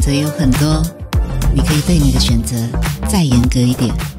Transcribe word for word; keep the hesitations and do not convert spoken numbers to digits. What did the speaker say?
择有很多，你可以对你的选择再严格一点。